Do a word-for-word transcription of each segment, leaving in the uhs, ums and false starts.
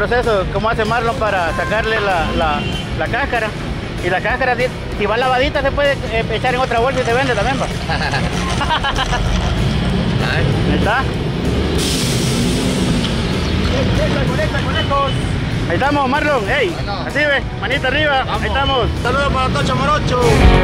proceso, cómo hace Marlon para sacarle la, la, la cáscara. Y la cáscara, si va lavadita, se puede eh, echar en otra bolsa y se vende también, va. Ahí está. Ahí estamos, Marlon. Hey, así ve, manita arriba. Vamos. Ahí estamos. Saludos para Tocho Morocho.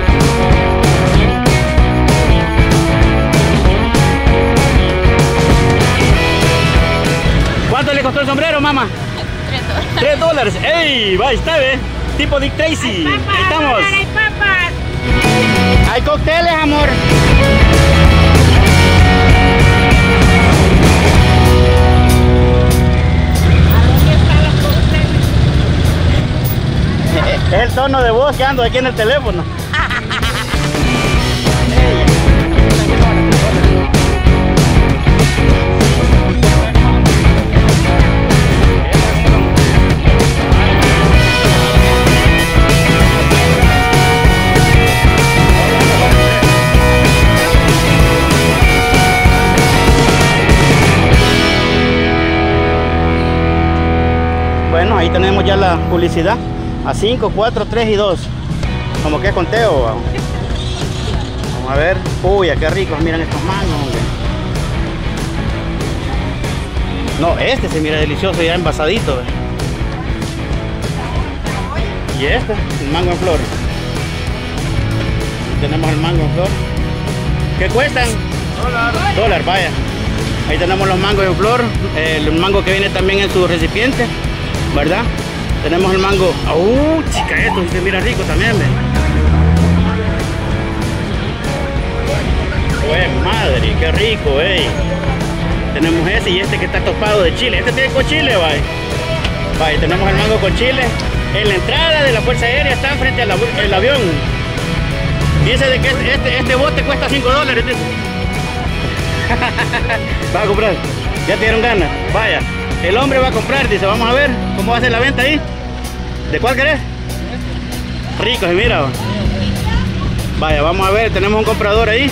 ¿Cuánto le costó el sombrero, mamá? Tres dólares. ¡Ey! Va, está, ve. Tipo Dick Tracy. Hay papas, ahí estamos. dólar, hay papas. Hay cócteles, amor. Es el tono de voz que ando aquí en el teléfono. Bueno, ahí tenemos ya la publicidad. A cinco, cuatro, tres y dos. Como que es conteo. Vamos, vamos a ver. Uy, qué ricos, miren estos mangos, hombre. No, este se mira delicioso ya envasadito. Y este, el mango en flor. Tenemos el mango en flor. ¿Qué cuestan? Dólar. Dólar, vaya. Ahí tenemos los mangos en flor. El mango que viene también en su recipiente, ¿verdad? Tenemos el mango. ¡Uh, chica! Esto se mira rico también, ¿ve? ¡Pues madre! ¡Qué rico, ey! Tenemos ese y este que está topado de chile. Este tiene con chile, vaya. Vaya, tenemos el mango con chile. En la entrada de la Fuerza Aérea está frente al el avión. Dice de que este, este, este bote cuesta cinco dólares. Va a comprar. Ya te dieron ganas. Vaya. El hombre va a comprar, dice, vamos a ver cómo va a ser la venta ahí. ¿De cuál querés? Rico, se mira. Vaya, vamos a ver, tenemos un comprador ahí.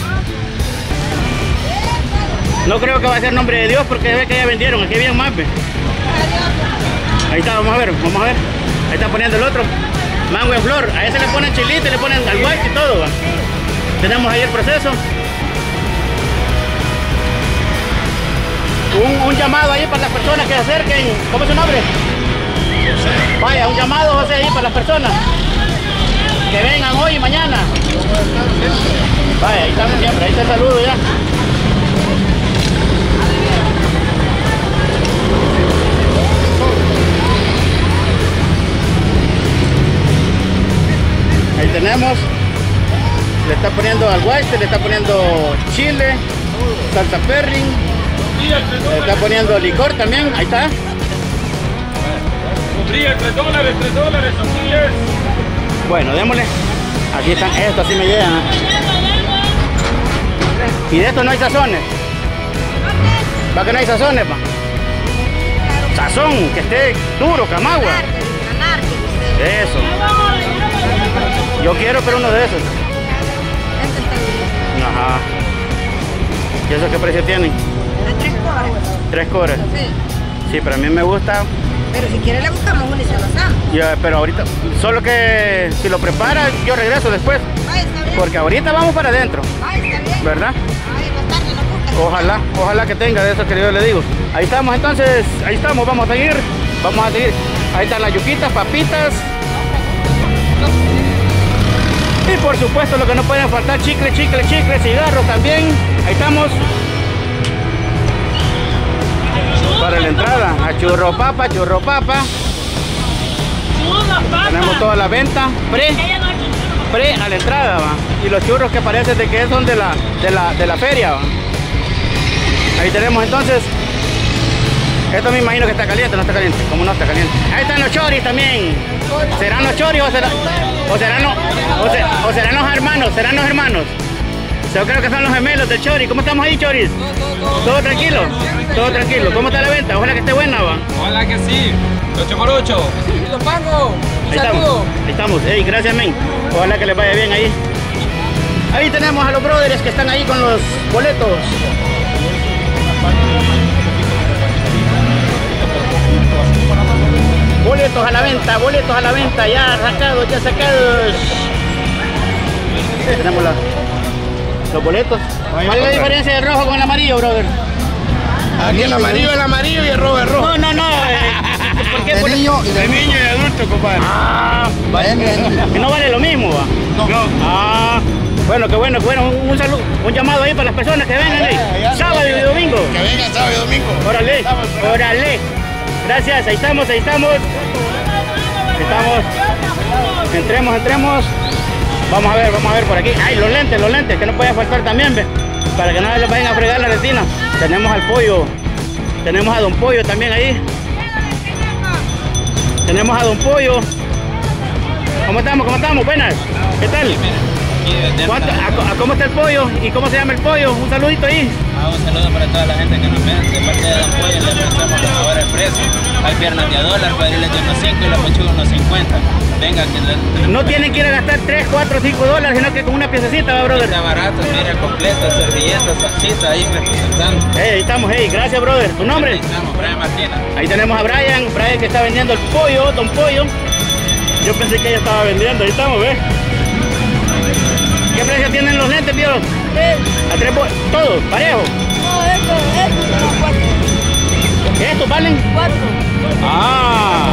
No creo que va a ser nombre de Dios porque ve que ya vendieron, aquí había más. Ahí está, vamos a ver, vamos a ver. Ahí está poniendo el otro. Mango en flor, a ese le ponen chilito, le ponen al guache y todo. ¿Va? Tenemos ahí el proceso. Un, un llamado ahí para las personas que se acerquen. ¿Cómo es su nombre? Vaya, un llamado, José, ahí para las personas que vengan hoy y mañana. Vaya, ahí estamos siempre, ahí está el saludo ya. Ahí tenemos. Le está poniendo al guaste, le está poniendo chile, salsa perring. Le está poniendo licor también, ahí está. tres dólares, tres dólares, sombrillas. Bueno, démosle. Aquí están, esto así me llegan. Y de esto no hay sazones. ¿Va que no hay sazones, pa? Sazón, que esté duro, camagua. Eso. Yo quiero, pero uno de esos. Ajá. ¿Y eso qué precio tienen? Tres coras. Tres coras. Sí. Sí, pero a mí me gusta. Pero si quiere le buscamos uno y se lo damos. Ya, pero ahorita, solo que si lo prepara, yo regreso después. Ay, está bien. Porque ahorita vamos para adentro. Ay, está bien. ¿Verdad? Ay, más tarde lo busca. Ojalá, ojalá que tenga de eso que yo le digo. Ahí estamos entonces, ahí estamos, vamos a seguir. Vamos a seguir. Ahí están las yuquitas, papitas. Y por supuesto lo que no pueden faltar, chicle, chicle, chicle, cigarros también. Ahí estamos. Para la entrada, a churro papa, churro papa. Tenemos toda la venta, pre, pre a la entrada, ¿va? Y los churros que parecen de que son de la, de la, de la feria, ¿va? Ahí tenemos entonces. Esto me imagino que está caliente, no está caliente. ¿Cómo no está caliente? Ahí están los choris también. ¿Serán los choris o, será, o, serán, los, o, se, o serán los hermanos? ¿Serán los hermanos? Yo creo que son los gemelos del chori. ¿Cómo estamos ahí, choris? ¿Todo tranquilo? Todo tranquilo. ¿Cómo está la venta? Ojalá que esté buena, ¿va? Ojalá que sí. Ocho por ocho. Los pagos. Ahí estamos. Ahí estamos. Ey, gracias, men. Ojalá que les vaya bien ahí. Ahí tenemos a los brothers que están ahí con los boletos. venta, boletos a la venta, ya arrancados, ya sacados. Tenemos la, los boletos. ¿Cuál es la diferencia del rojo con el amarillo, brother? Aquí el amarillo es el amarillo y el rojo es el rojo. No, no, no. Eh, ¿Por qué? De Por... niño y de De niño y adulto, compadre. Ah, Vayan, vayan. que no vale lo mismo, ¿va? No. no. Ah, bueno, qué bueno, qué bueno. Un, un saludo, un llamado ahí para las personas que vengan ahí. Sábado y domingo. Que vengan sábado y domingo. Órale, órale. Gracias, ahí estamos, ahí estamos. Estamos. Entremos, entremos. Vamos a ver, vamos a ver por aquí. Ay, los lentes, los lentes, que no puede faltar también, ¿ve? Para que no les vayan a fregar la retina. Tenemos al pollo. Tenemos a Don Pollo también ahí. Tenemos a Don Pollo. ¿Cómo estamos? ¿Cómo estamos? Buenas. ¿Qué tal? ¿Cuánto, a, a, ¿Cómo está el pollo? ¿Y cómo se llama el pollo? Un saludito ahí. Ah, un saludo para toda la gente que nos ve. De parte de Don Pollo le ofrecemos los mejores precios. Hay piernas de a dólar, cuadriles de unos cinco y la pechuga unos cincuenta. Venga, que le, no tienen que ir a gastar tres, cuatro, cinco dólares, sino que con una piececita, ¿va, brother? Está barato, mira, completo, servilletas, salsita ahí representando. Hey, ahí estamos, hey, gracias, brother. ¿Tu nombre? Ahí estamos, Brian Martínez. Ahí tenemos a Brian, Brian que está vendiendo el pollo, Don Pollo. Yo pensé que ella estaba vendiendo, ahí estamos, ¿ves? ¿Qué precio tienen los lentes, tío? Tres. A tres, todo, parejo. No, esto, esto son cuatro. ¿Estos valen? Cuatro. Ah.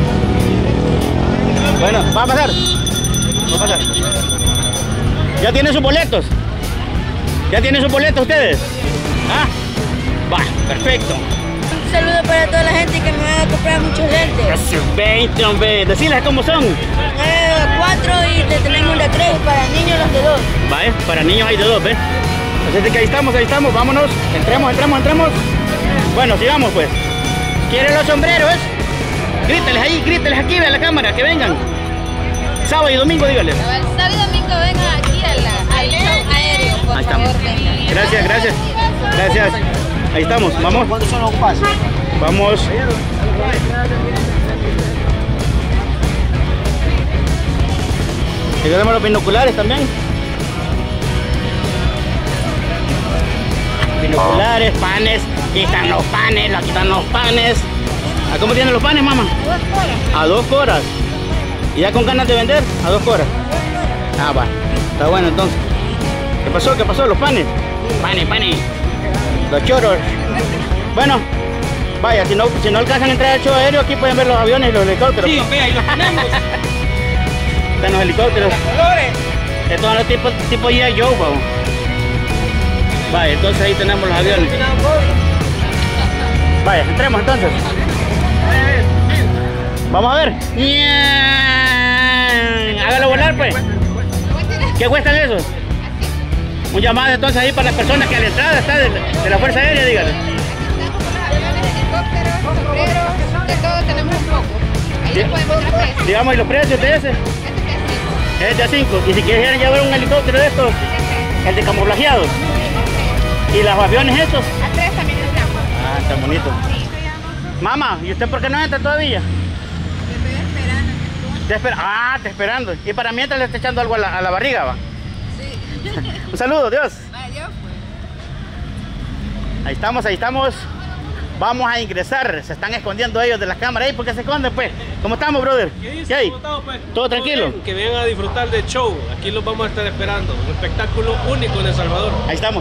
Bueno, va a pasar. Va a pasar. ¿Ya tienen sus boletos? ¿Ya tienen sus boletos ustedes? ¿Ah? Va, perfecto. Un saludo para toda la gente que me va a comprar muchos lentes. veinte, hombre. Deciles cómo son. Eh, cuatro y te tenemos de tres y para niños los de dos. Vale, para niños hay de dos, ¿ves? Así que ahí estamos, ahí estamos, vámonos. Entremos, entremos, entremos. Bueno, sigamos pues. ¿Quieren los sombreros? Gríteles ahí, gríteles aquí, ve a la cámara, que vengan. Sábado y domingo, dígales. Sábado y domingo vengan aquí a la, al show aéreo, por Ahí favor. estamos. Vengan. Gracias, gracias. Gracias. Ahí estamos, vamos. ¿Cuántos son los pases? Vamos. Y tenemos los binoculares también. Binoculares, panes. Aquí están los panes, aquí están los panes. ¿A cómo tienen los panes, mamá? A dos coras. ¿Y ya con ganas de vender? A dos coras. Ah, va. Está bueno entonces. ¿Qué pasó? ¿Qué pasó? Los panes. Panes, panes. Los choros. Bueno, vaya, si no, si no alcanzan a entrar al show aéreo, aquí pueden ver los aviones y los helicópteros. Sí, ve, ahí los tenemos. Están los helicópteros. Estos son los tipos tipo G I Joe, vamos. Vaya, entonces ahí tenemos los aviones. Vaya, entremos entonces. Vamos a ver. Hágalo volar, pues. ¿Qué cuestan esos? Un llamado entonces ahí para las personas que a la entrada está de, de la Fuerza Aérea, dígale. Helicópteros, sombreros, de todo tenemos un poco. Ahí Sí. les podemos dar precios. Digamos, ¿y los precios de ese? Este Es de a cinco. Y si quieren llevar un helicóptero de estos, el de camuflajeado. ¿Y los aviones estos? es a tres también les damos. Ah, está bonito. Mamá, ¿y usted por qué no entra todavía? Estoy esperando. Te espera. Ah, está esperando. Y para mientras le está echando algo a la, a la barriga, va. Sí. Un saludo, Dios. Adiós, pues. Ahí estamos, ahí estamos. Vamos a ingresar. Se están escondiendo ellos de las cámaras. ¿Y por qué se esconden, pues? ¿Cómo estamos, brother? ¿Qué dice? ¿Qué hay? ¿Cómo estamos, pues? ¿Todo tranquilo? bien, que vengan a disfrutar del show. Aquí los vamos a estar esperando. Un espectáculo único en El Salvador. Ahí estamos.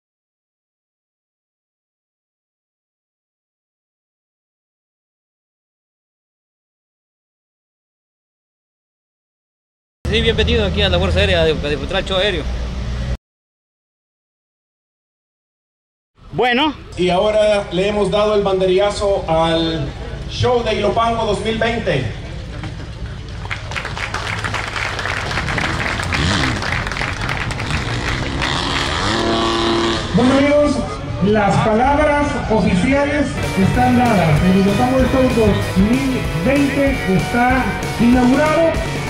Sí, bienvenido aquí a la Fuerza Aérea a disfrutar el show aéreo. Bueno, Y ahora le hemos dado el banderillazo al show de Ilopango dos mil veinte. Bueno amigos, las palabras oficiales están dadas. El Ilopango del Show dos mil veinte está inaugurado.